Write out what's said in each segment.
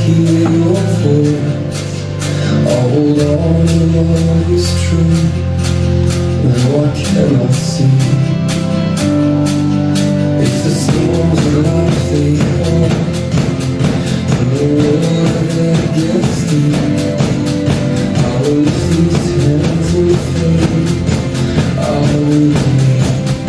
hear your voice. Hold on, your love is true. What can I see? If the storms of life they come, and the water gets deep, I will lift these hands in faith. I will believe.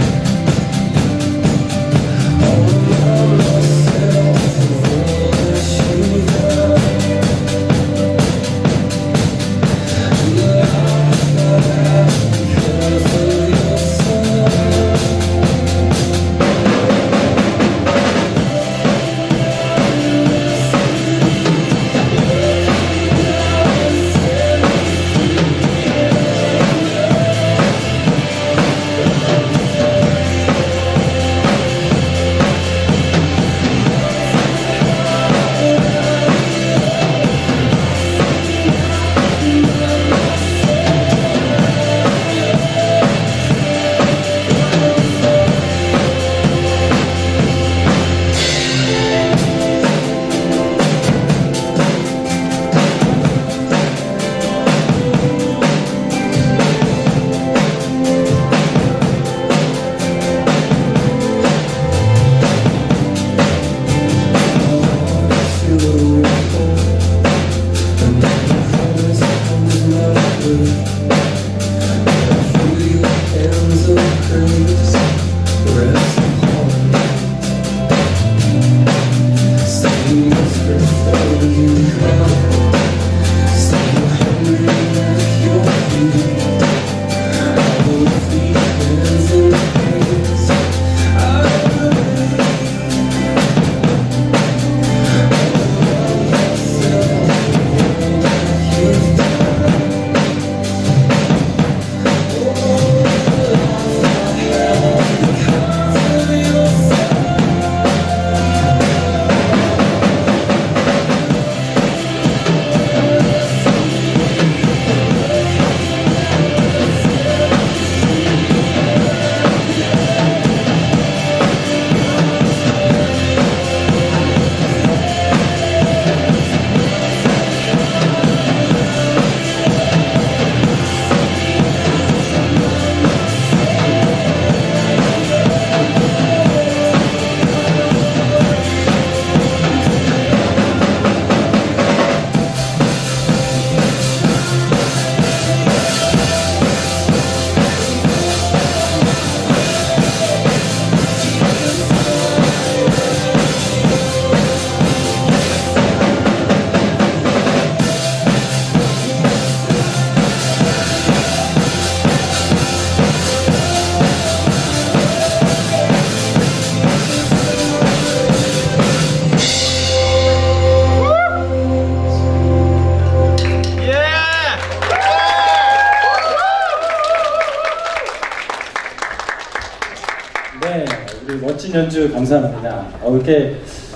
네, 우리 멋진 연주 감사합니다. 이렇게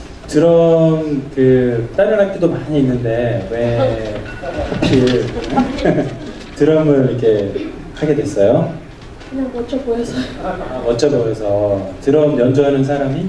드럼 다른 악기도 많이 있는데 왜 하필 드럼을 이렇게 하게 됐어요? 그냥 멋져 보여서요. 멋져 보여서. 드럼 연주하는 사람이?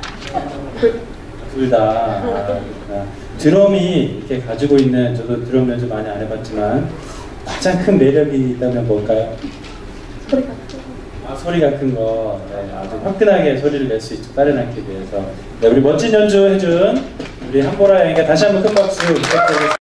둘 다. 드럼이 이렇게 가지고 있는, 저도 드럼 연주 많이 안 해봤지만 가장 큰 매력이 있다면 뭘까요? 소리가 큰 거. 소리가 큰 거. 네, 아주 화끈하게 소리를 낼 수 있죠, 다른 악기에 비해서. 네, 우리 멋진 연주 해준 우리 한보라 양에게 다시 한번 큰 박수 부탁드리겠습니다.